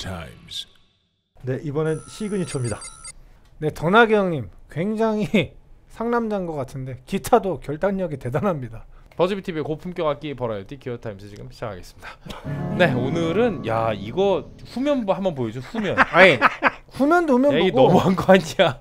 Times. 네, 이번엔 시그니처입니다. 네, 던하게 형님 굉장히 상남자인 것 같은데 기타도 결단력이 대단합니다. 버즈비TV의 고품격 악기 버라이어티 기어타임스 지금 시작하겠습니다. 네, 오늘은 야 이거 후면 한번 보여줘. 후면. 아니 후면도 후면 야, 이게 보고 너무한 거 아니야?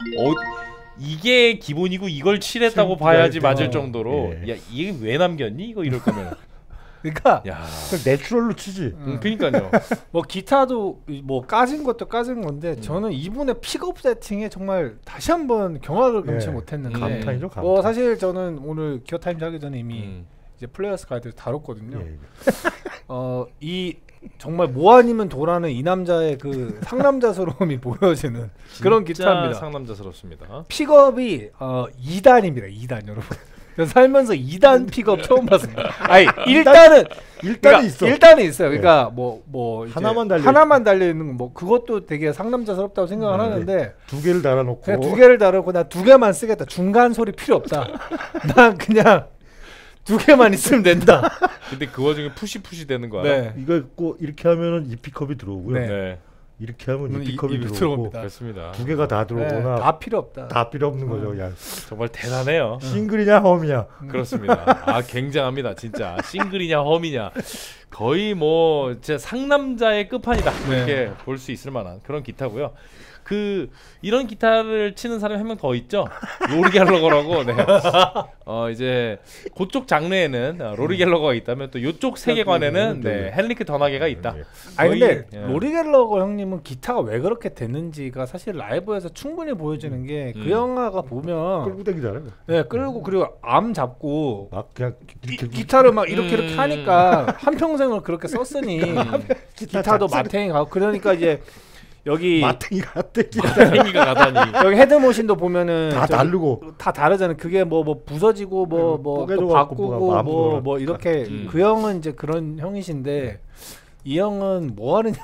이게 기본이고 이걸 칠했다고 봐야지 맞을 정도로. 예. 야 이게 왜 남겼니? 이거 이럴 거면. 그러니까 야, 내추럴로 치지. 그러니까요. 뭐 기타도 뭐 까진 것도 까진 건데 저는 이분의 픽업 세팅에 정말 다시 한번 경악을 금치 예. 못했는데 감탄이죠, 감탄. 뭐 사실 저는 오늘 기어타임즈 하기 전에 이미 이제 플레이어스 가이드를 다뤘거든요. 예. 이 정말 뭐 아니면 도라는 이 남자의 그 상남자스러움이 보여지는 그런 기타입니다. 상남자스럽습니다. 픽업이 2단입니다. 2단 여러분. 살면서 2단 픽업 처음 봤습니다. 아니 1단은 있어. 1단은 있어요. 그러니까 뭐 하나만 달려 있는 뭐 그것도 되게 상남자스럽다고 생각을 하는데 두 개를 달아놓고 그냥 두 개를 달아놓고 나 두 개만 쓰겠다. 중간 소리 필요 없다. 난 그냥 두 개만 있으면 된다. 근데 그 와중에 푸시 되는 거 알아? 네. 이거 꼭 이렇게 하면은 이 픽업이 들어오고요. 네. 네. 이렇게 하면 이 픽업이 입에 들어오고 들어옵니다. 그렇습니다. 두 개가 다 들어오거나 네, 다 필요 없다. 다 필요 없는 거죠. 야, 정말 대단해요. 싱글이냐 홈이냐. 그렇습니다. 아 굉장합니다 진짜. 싱글이냐 험이냐 거의 뭐 진짜 상남자의 끝판이다 이렇게 볼 수 있을 만한 그런 기타고요. 이런 기타를 치는 사람이 한 명 더 있죠. 로리 갤러거라고. 네. 이제 그쪽 장르에는 로리 갤러거가 있다면 또 이쪽 세계관에는 헨리크 던하게가 있다. 아니 근데 예. 로리 갤러거 형님은 기타가 왜 그렇게 됐는지가 사실 라이브에서 충분히 보여지는 게 그 영화가 보면 끌고 다니잖아요. 네 끌고 그리고 암 잡고 막 그냥 이렇게 기타를 막 이렇게 하니까 한 평생을 그렇게 썼으니 기타도 마탱이 가고 그러니까 이제 여기 마탱이가 핫대기 행위가 가다니. 여기 헤드모신도 보면은 다 다르고 다 다르잖아요. 그게 뭐 부서지고 뭐 뽀개져 또 갖고 바꾸고 뭐가 뭐 이렇게 그 형은 이제 그런 형이신데 이 형은 뭐 하는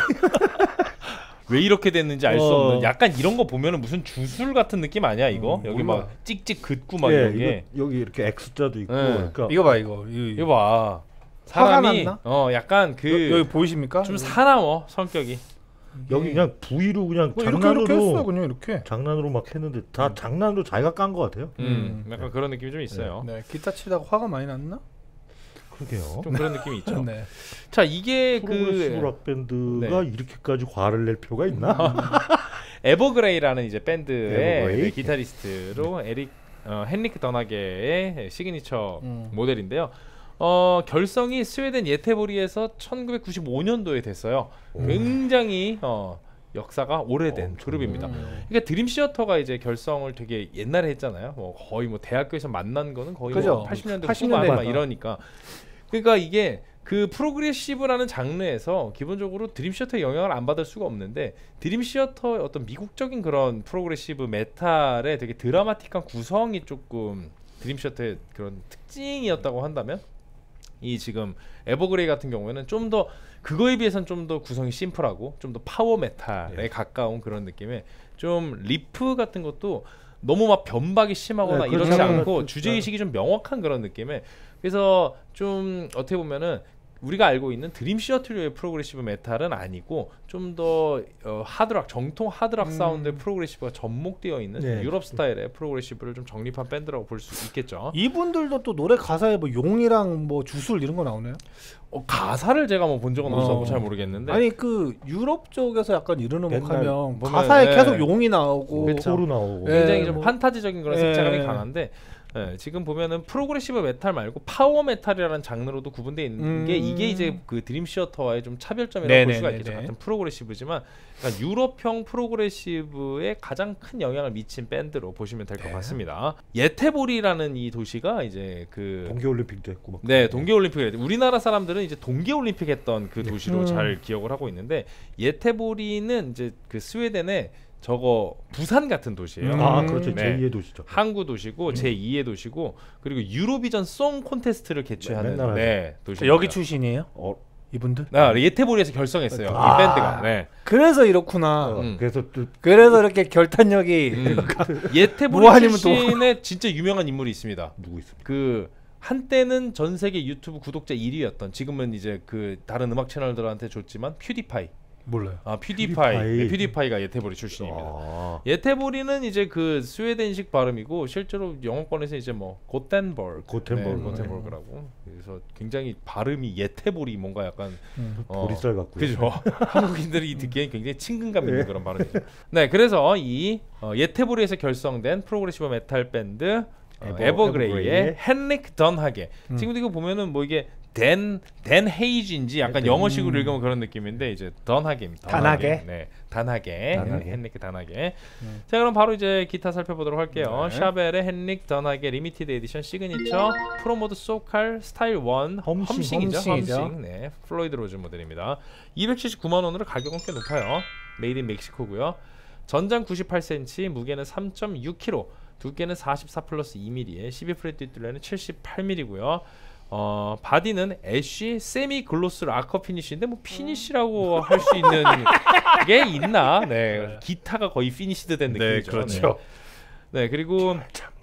왜 이렇게 됐는지 알 수 없는 약간 이런 거 보면은 무슨 주술 같은 느낌 아니야 이거? 여기 몰라. 막 찍찍 긋고 막 예, 이런 게. 여기 이렇게 X자도 있고 네. 그러니까 이거 봐 이거 봐. 화가 사람이 났나? 약간 여기 보이십니까? 좀 사나워 성격이. 여기 그냥 V로 그냥 이렇게 했어요 그냥 이렇게. 장난으로 막 했는데 다 장난으로 자기가 깐 것 같아요. 약간 그런 느낌이 좀 있어요. 네 기타 치다가 화가 많이 났나? 그러게요. 좀 그런 느낌이 있죠. 네. 자 이게 프로그레시브 락 밴드가 이렇게까지 화를 낼 필요가 있나? 에버그레이라는 이제 밴드의 에버그레이? 기타리스트로 헨리크 던하게의 시그니처 모델인데요. 결성이 스웨덴 예테보리에서 1995년도에 됐어요. 굉장히 역사가 오래된 그룹입니다. 그러니까 드림 시어터가 이제 결성을 되게 옛날에 했잖아요. 뭐 거의 뭐 대학교에서 만난 거는 거의 그죠. 뭐 80년대 80년대 후반 막 맞아. 이러니까. 그러니까 이게 그 프로그레시브라는 장르에서 기본적으로 드림 시어터의 영향을 안 받을 수가 없는데 드림 시어터의 어떤 미국적인 그런 프로그레시브 메탈의 되게 드라마틱한 구성이 조금 드림 시어터의 그런 특징이었다고 한다면 이 지금 에버그레이 같은 경우에는 좀 더 그거에 비해서는 좀 더 구성이 심플하고 좀 더 파워 메탈에 가까운 그런 느낌의 좀 리프 같은 것도 너무 막 변박이 심하거나 이러지 않고 주제의식이 좀 명확한 그런 느낌의 그래서 좀 어떻게 보면은 우리가 알고 있는 드림 시어터류의 프로그레시브 메탈은 아니고 좀 더 하드락 정통 하드락 사운드의 프로그레시브가 접목되어 있는 유럽 스타일의 프로그레시브를 좀 정립한 밴드라고 볼 수 있겠죠. 이분들도 또 노래 가사에 뭐 용이랑 뭐 주술 이런 거 나오나요? 가사를 제가 뭐 본 적은 없어서 잘 모르겠는데 아니 그 유럽 쪽에서 약간 이런 음악 옛날 하면 보면, 가사에 계속 용이 나오고 코로 나오고 굉장히 좀 뭐. 판타지적인 그런 색채감이 강한데 지금 보면은 프로그레시브 메탈 말고 파워 메탈이라는 장르로도 구분되어 있는 게 이게 이제 그 드림 시어터와의 좀 차별점이라고 볼 수가 있겠죠. 같은 프로그레시브지만 그러니까 유럽형 프로그레시브에 가장 큰 영향을 미친 밴드로 보시면 될 것 같습니다. 예테보리라는 이 도시가 이제 그 동계올림픽도 했고 막 동계올림픽 우리나라 사람들은 이제 동계올림픽 했던 그 도시로 잘 기억을 하고 있는데 예테보리는 이제 그 스웨덴의 저거 부산 같은 도시예요. 아 그렇죠. 제2의 도시죠. 항구 도시고 제2의 도시고 그리고 유로비전 송 콘테스트를 개최하는 도시입니다. 여기 출신이에요? 이분들? 예테보리에서 결성했어요. 이 밴드가. 그래서 이렇구나. 그래서 이렇게 결단력이 예테보리 출신의 진짜 유명한 인물이 있습니다. 누구 있습니까? 그 한때는 전 세계 유튜브 구독자 1위였던 지금은 이제 그 다른 음악 채널들한테 줬지만 퓨디파이. 몰라요. 아 퓨디파이. 네, 퓨디파이가 예테보리 출신입니다. 예테보리는 이제 그 스웨덴식 발음이고 실제로 영어권에서 이제 뭐 고텐버그라고. 그래서 굉장히 발음이 예테보리 뭔가 약간 보리쌀 같고요. 그죠. 한국인들이 듣기엔 굉장히 친근감 있는 그런 발음이죠. 네, 그래서 이 예테보리에서 결성된 프로그레시브 메탈 밴드 에버그레이의 헨릭 던하게. 지금도 이거 보면은 뭐 이게 댄 헤이즈인지 약간 영어식으로 읽으면 그런 느낌인데 이제 던하게입니다. 단하게. 네, 단하게. 헨릭 단하게. 자, 그럼 바로 이제 기타 살펴보도록 할게요. 네. 샤벨의 헨릭 던하게 리미티드 에디션 시그니처 프로모드 소칼 스타일 1 험싱이죠. 험싱. 네, 플로이드 로즈 모델입니다. 279만 원으로 가격은 꽤 높아요. 메이드 인 멕시코고요. 전장 98cm, 무게는 3.6kg, 두께는 44 플러스 2mm에 12프렛 뒷둘레는 78mm고요. 바디는 애쉬 세미 글로스 락커 피니쉬인데 뭐 피니쉬라고 할 수 있는 게 있나? 네, 기타가 거의 피니시드 된 느낌이죠. 네, 그렇죠. 네, 그리고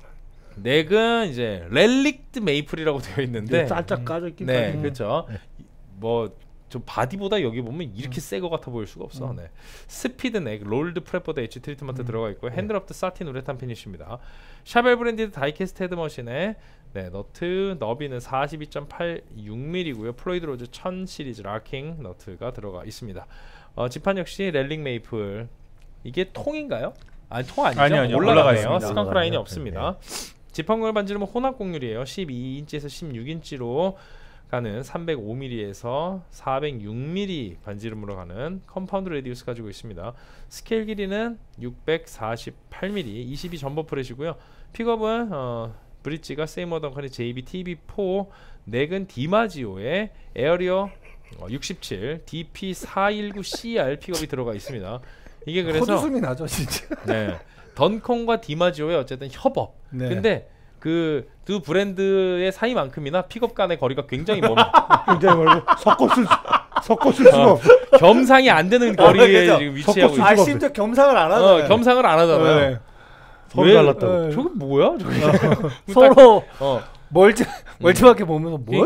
넥은 이제 렐릭드 메이플이라고 되어 있는데 살짝 까져 있긴. 네, 그렇죠. 뭐 좀 바디보다 여기 보면 이렇게 새 거 같아 보일 수가 없어. 네. 스피드 넥, 롤드 프레포드 H 트리트먼트 들어가 있고 핸들업드 사틴 우레탄 피니쉬입니다. 샤벨 브랜디드 다이캐스트 헤드머신에 네, 너트 너비는 42.86mm고요. 플로이드 로즈 1000 시리즈 락킹 너트가 들어가 있습니다. 지판 역시 렐릭 메이플. 이게 통인가요? 아니, 통 아니죠? 아니요, 올라가네요. 스컹크 라인이 없습니다. 지판공열 반지름은 혼합 공률이에요. 12인치에서 16인치로 가는 305mm에서 406mm 반지름으로 가는 컴파운드 레디우스 가지고 있습니다. 스케일 길이는 648mm, 22 점버 프렛이고요. 픽업은 브릿지가 세이머 덩컨의 JB-TB4, 넥은 디마지오의 에어리어 67 DP419CR 픽업이 들어가 있습니다. 이게 그래서 코드숨이 나죠 진짜. 네, 던컨과 디마지오의 어쨌든 협업. 네. 근데 그 두 브랜드의 사이만큼이나 픽업 간의 거리가 굉장히 멉니다. 굉장히 멀고 섞어 쓸 수가 없어. 겸상이 안 되는 거리에 그렇죠. 지금 위치하고 있어요. 아 심지어 겸상을 안 하잖아요. 겸상을 안 하잖아요. 네. 서로 달랐다고. 저게 뭐야? 저게 서로 멀쩡하게 보면서 뭐야?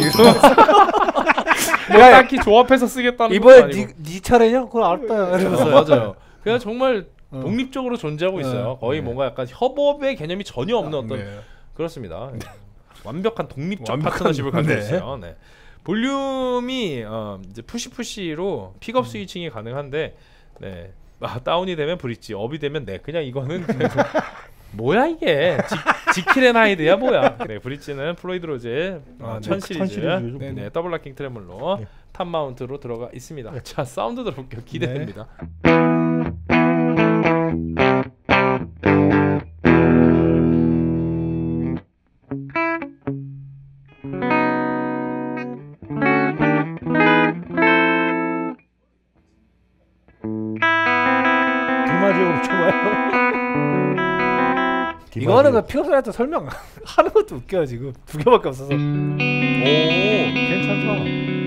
뭐 딱히 조합해서 쓰겠다는 이번에 것도 아니고. 네 차례냐? 그걸 알았다. 이러면서. 맞아요. 그냥 정말 독립적으로 존재하고 있어요. 거의 뭔가 약간 협업의 개념이 전혀 없는 어떤 그렇습니다. 완벽한 독립적 파트너십을 가지고 있어요. 네. 볼륨이 이제 푸시로 픽업 스위칭이 가능한데, 네. 다운이 되면 브릿지, 업이 되면 네, 그냥 이거는 뭐야 이게? 지킬앤하이드야 뭐야? 네, 브릿지는 플로이드 로즈의 1000 시리즈, 네, 더블 락킹 트레몰로 탑 마운트로 들어가 있습니다. 자, 사운드 들어볼게요. 기대됩니다. 디마지오로 쳐봐요. 이거는 그 픽업 소리한테 설명 하는 것도 웃겨요. 지금 두 개밖에 없어서. 오, 괜찮다.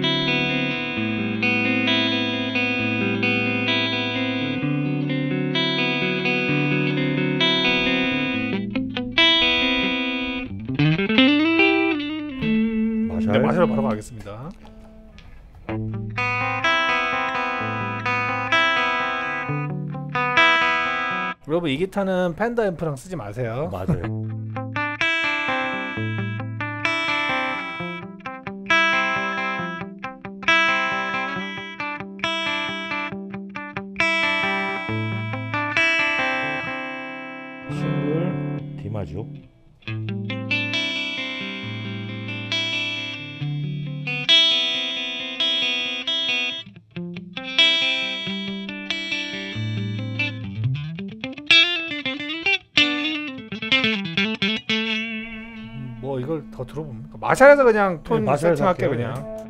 네, 마셔 바로 가겠습니다. 여러분 이 기타는 팬더 앰프랑 쓰지 마세요. 맞아요. 싱글 디마지오. 뭐 이걸 더 들어보면 마샬에서 그냥 톤 네, 세팅할게 할게요. 그냥.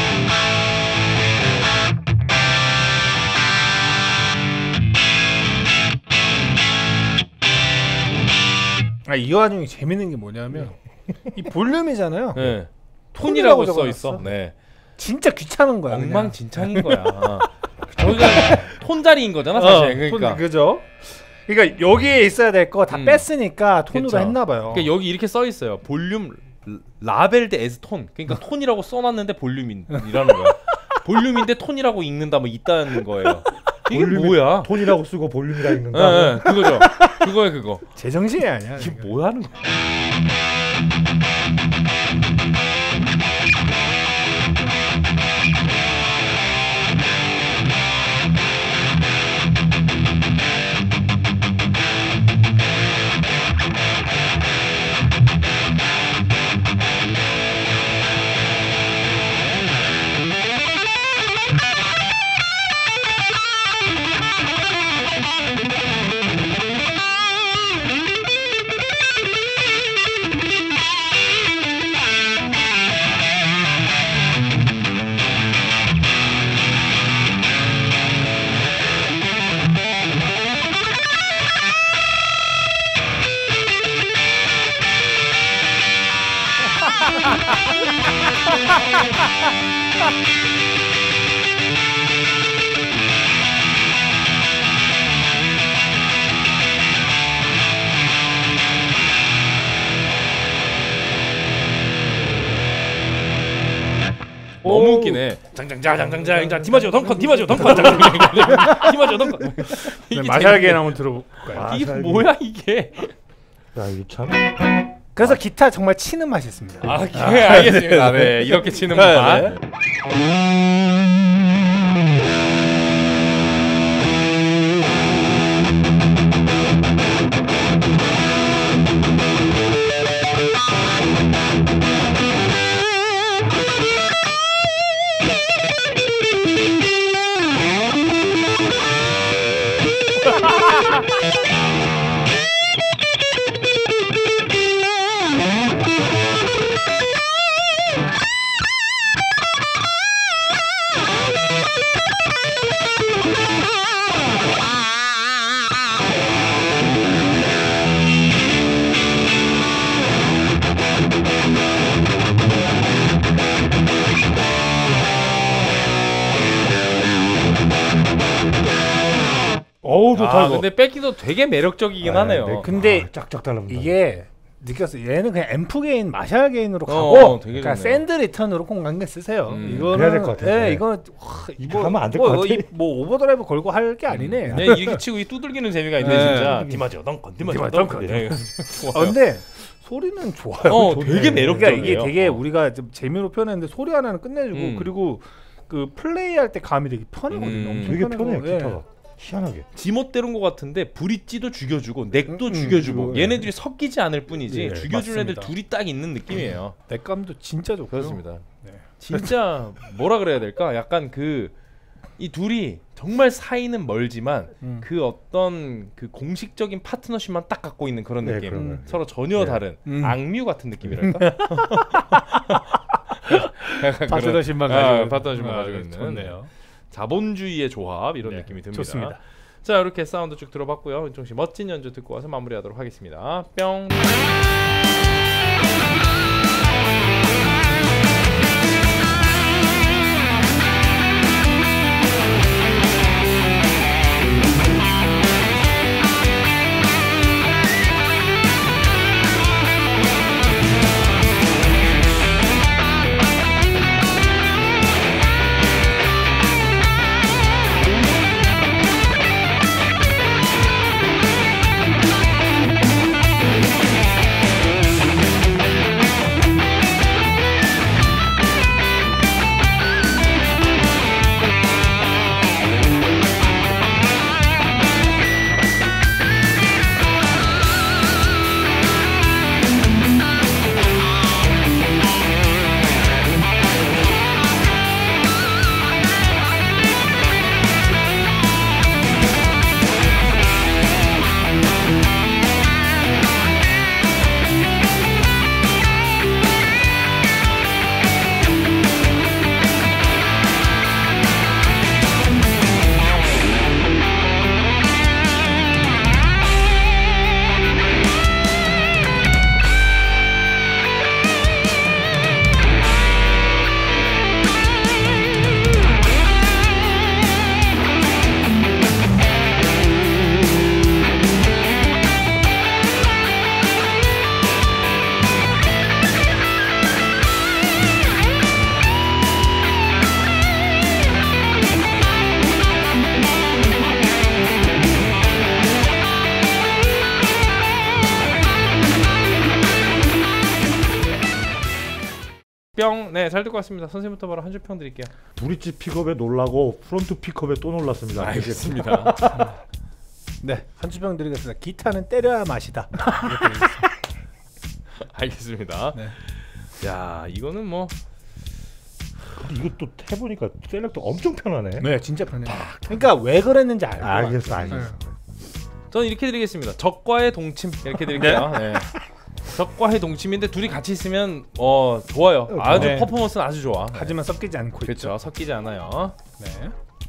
이 와중에 재밌는 게 뭐냐면 이 볼륨이잖아요. 네. 톤이라고 써 적어놨어. 있어. 네. 진짜 귀찮은 거야. 그냥. 엉망진창인 거야. 저희가 톤자리인 거잖아 사실. 그러니까. 그죠? 그러니까 여기에 있어야 될 거 다 뺐으니까 톤으로 그쵸. 했나 봐요. 그러니까 여기 이렇게 써 있어요. 볼륨 라벨드 에즈 톤. 그러니까 톤이라고 써놨는데 볼륨이라는 거야. 볼륨인데 톤이라고 읽는다 뭐 있다는 거예요. 이게 볼륨이 뭐야? 톤이라고 쓰고 볼륨이라 예, 읽는다. 예, 그거죠. 그거야 그거. 제정신이 아니야. 이게 뭐 하는 거야? 너무 웃기네. 장장장 디마지오 덩컨 디마지오 덩컨 디마지오 덩컨. 이게 마샬게인 한번 들어볼까요? 이게 뭐야 이게? 야 이게 참. 그래서 기타 정말 치는 맛이 있습니다. 아, 알겠습니다. 네, 이렇게 치는 맛. 어우 좋다 이거. 근데 뺏기도 되게 매력적이긴 하네요. 네, 근데 짝짝 달라붙는다. 이게 느꼈어요. 얘는 그냥 앰프 게인, 마샬 게인으로 가고, 되게 그러니까 좋네요. 샌드 리턴으로 공간계 쓰세요. 이거는 그래야 될것 같아요. 네, 네. 이거는 이거 하면 안 될 것 같아. 뭐 오버드라이브 걸고 할 게 아니네. 네, 이렇게 치고 이 두들기는 재미가 있네 네. 진짜. 디마지오 덩컨 디마지오 디마지오 덩컨. 덩컨. 네. 근데 소리는 좋아요. 되게 그러니까 매력적이에요. 이게 되게 우리가 좀 재미로 표현했는데 소리 하나는 끝내주고 그리고 그 플레이할 때 감이 되게 편하거든요. 엄청 되게 편하고. 편해요 예. 기타가. 희한하게. 지멋대로인 것 같은데 브릿지도 죽여주고 넥도 죽여주고 네. 얘네들이 섞이지 않을 뿐이지 네, 죽여주는 애들 맞습니다. 둘이 딱 있는 느낌이에요. 넥감도 진짜 좋고요. 그렇습니다. 네. 진짜 뭐라 그래야 될까? 약간 이 둘이 정말 사이는 멀지만 그 어떤 그 공식적인 파트너십만 딱 갖고 있는 그런 네, 느낌. 그런 거. 서로 전혀 네. 다른 악뮤 같은 느낌이랄까? 약간 파트너십만 그런- 가지고 파트너십만 가지고 있는 좋네요. 자본주의의 조합 이런 네, 느낌이 듭니다. 좋습니다. 자 이렇게 사운드 쭉 들어봤고요. 윤종 씨 멋진 연주 듣고 와서 마무리하도록 하겠습니다. 뿅. 뿅. 네, 잘 듣고 왔습니다. 선생님부터 바로 한 줄 평 드릴게요. 브릿지 픽업에 놀라고 프론트 픽업에 또 놀랐습니다. 알겠습니다. 네, 한 주평 드리겠습니다. 기타는 때려야 맛이다. 이렇게 드리겠습니다. 알겠습니다. 네. 야, 이거는 뭐 근데 이것도 해보니까 셀렉터 엄청 편하네. 네, 진짜 편해요. 그러니까 왜 그랬는지 알고. 알겠어. 저는 이렇게 드리겠습니다. 적과의 동침 이렇게 드릴게요. 네. 적과의 동침인데 둘이 같이 있으면 좋아요. 아주 네. 퍼포먼스는 아주 좋아. 하지만 섞이지 않고 있죠. 그렇죠. 섞이지 않아요. 네.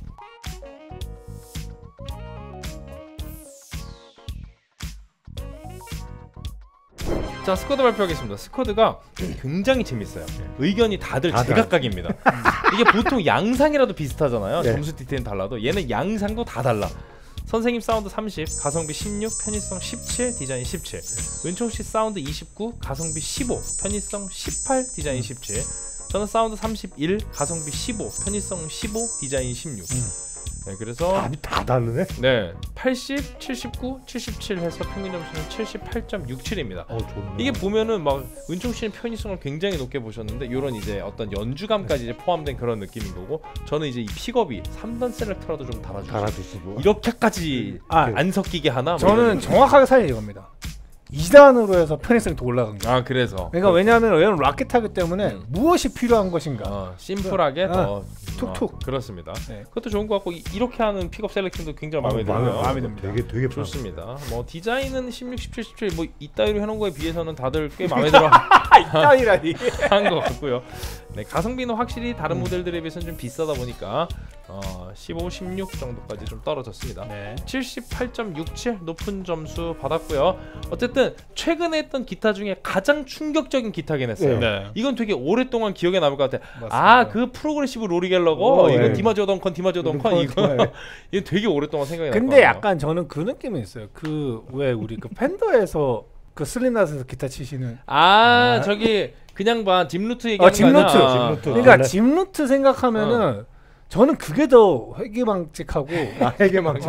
자, 스쿼드 발표하겠습니다. 스쿼드가 굉장히 재밌어요. 의견이 다들 제각각입니다. 이게 보통 양상이라도 비슷하잖아요. 네. 점수 디테일은 달라도 얘는 양상도 다 달라. 선생님 사운드 30, 가성비 16, 편의성 17, 디자인 17. 은총씨 사운드 29, 가성비 15, 편의성 18, 디자인 17. 저는 사운드 31, 가성비 15, 편의성 15, 디자인 16. 네, 그래서 다 다르네. 네, 80, 79, 77 해서 평균 점수는 78.67입니다. 좋네. 이게 보면은 막 은총 씨는 편의성을 굉장히 높게 보셨는데 이런 이제 어떤 연주감까지 이제 포함된 그런 느낌인 거고, 저는 이제 이 픽업이 3단 셀렉터라도 좀 달아주시고 이렇게까지 안 섞이게 하나? 저는 정확하게 살려 이겁니다. 2단으로 해서 편의성이 더 올라간 거예요. 아, 그래서 그러니까 왜냐하면 얘는 라켓하기 때문에 무엇이 필요한 것인가. 심플하게 더 툭툭. 그렇습니다. 네. 그것도 좋은 것 같고 이렇게 하는 픽업 셀렉팅도 굉장히 마음에 들어요. 마음에 듭니다. 되게 좋습니다. 뭐 디자인은 16, 17, 17 뭐 이따위로 해놓은 거에 비해서는 다들 꽤 마음에 들어 이따위라니. 한 것 같고요. 네, 가성비는 확실히 다른 모델들에 비해서는 좀 비싸다 보니까 15, 16 정도까지 좀 떨어졌습니다. 네. 78.67 높은 점수 받았고요. 어쨌든 최근에 했던 기타 중에 가장 충격적인 기타긴 했어요. 네. 이건 되게 오랫동안 기억에 남을 것 같아. 맞습니다. 그 프로그레시브 로리갤러거 이거 네. 디마지오 덩컨 이거 이거 되게 오랫동안 생각이 날 것 근데 같아요. 약간 저는 그 느낌이 있어요. 그 왜 우리 그 팬더에서 그 슬림낫에서 기타 치시는 저기 그냥 봐 딥루트 얘기하는 짚루트. 거 아니야? 짚루트. 그러니까 네. 짚루트 생각하면은 저는 그게 더 회기망측하고 해계망측.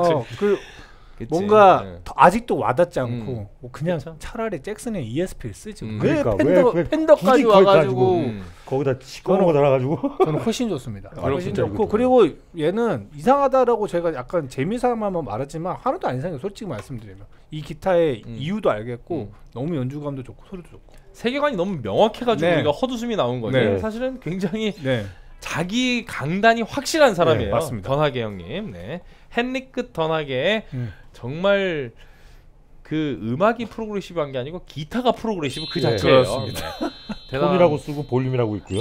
그치. 뭔가 네. 더 아직도 와닿지 않고 뭐 그냥 그쵸? 차라리 잭슨의 ESP를 쓰지. 왜 그러니까 팬더까지 굳이 그걸 와가지고 거기다 시꺼먼 거 달아가지고 저는 훨씬 좋습니다. 훨씬 진짜 좋고 이거 그리고 얘는 이상하다라고 제가 약간 재미삼아만 말하지만 하나도 안 이상해요. 솔직히 말씀드리면 이 기타의 이유도 알겠고 너무 연주감도 좋고 소리도 좋고 세계관이 너무 명확해가지고 네. 우리가 헛웃음이 나온 거죠. 네. 사실은 굉장히 네. 자기 강단이 확실한 사람이에요. 네, 맞습니다. 던하게 형님. 네. 헨리크 던하게 정말 그 음악이 프로그레시브한 게 아니고 기타가 프로그레시브 그 네, 자체예요. 그렇습니다. 네. 톤이라고 쓰고 볼륨이라고 있고요.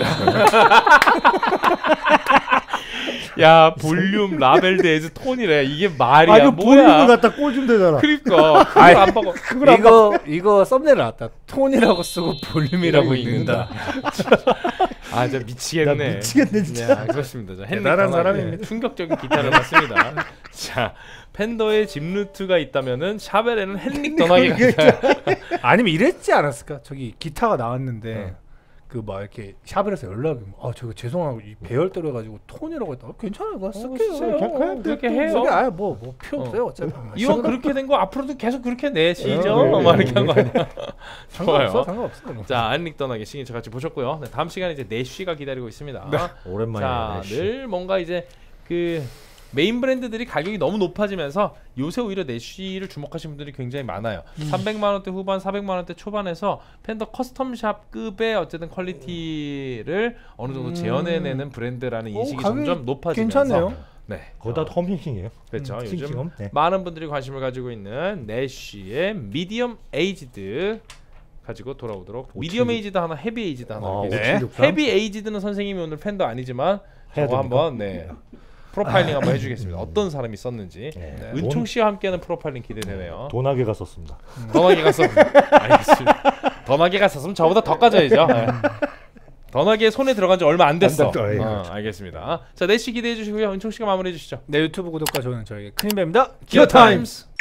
야, 볼륨 라벨 데이즈 톤이래. 이게 말이야. 이거 볼륨을 뭐야? 갖다 꽂으면 되잖아. 그러니까 그걸 안 박아. 이거 썸네일 나왔다. 톤이라고 쓰고 볼륨이라고 읽는다. 저 미치겠네. 나 미치겠네 진짜. 네, 그렇습니다. 저 대단한 헨리 사람입니다. 충격적인 기타를 봤습니다. 자, 팬더에 짚루트가 있다면은 샤벨에는 헨릭 던하게가 있어요. 아니면 이랬지 않았을까? 저기 기타가 나왔는데 그 막 이렇게 샤벨에서 연락이 저거 죄송하고 이 배열대로 해가지고 톤이라고 했다. 괜찮아요, 그거 쓸게요. 그냥 그렇게 해요. 뭐 필요 없어요, 어차피. 이왕 그렇게 된 거 앞으로도 계속 그렇게 내시죠. 네, 막 이렇게 한 거 아니야? 좋아요. 상관없어. 자, 헨릭 던하게 시그니처 같이 보셨고요. 네, 다음 시간에 이제 내쉬가 기다리고 있습니다. 오랜만이네. 자, 늘 뭔가 이제 그 메인 브랜드들이 가격이 너무 높아지면서 요새 오히려 내쉬를 주목하시는 분들이 굉장히 많아요. 300만 원대 후반, 400만 원대 초반에서 팬더 커스텀샵급의 어쨌든 퀄리티를 어느 정도 재현해내는 브랜드라는 인식이 점점 높아지면서 괜찮네요. 네, 거기다 홈핑킹이에요. 그렇죠. 요즘 킹킹홈. 네. 많은 분들이 관심을 가지고 있는 내쉬의 미디엄 에이지드 가지고 돌아오도록. 미디엄 에이지드 하나, 헤비 에이지드 하나. 이렇게 네. 5763. 헤비 에이지드는 선생님이 오늘 팬더 아니지만 해야 저거 됩니까? 한번 프로파일링 한번 해주겠습니다. 어떤 사람이 썼는지. 은총 씨와 함께하는 프로파일링 기대되네요. 도나게가 썼습니다. 던하게가 썼. 알겠습니다. 던하게가 썼으면 저보다 더 까져야죠. 던하게 손에 들어간 지 얼마 안 됐어. 알겠습니다. 자, 내쉬 기대해 주시고요. 은총 씨가 마무리해 주시죠. 네, 유튜브 구독과 좋아요는 저희 큰 힘 됩니다. 기어 타임스.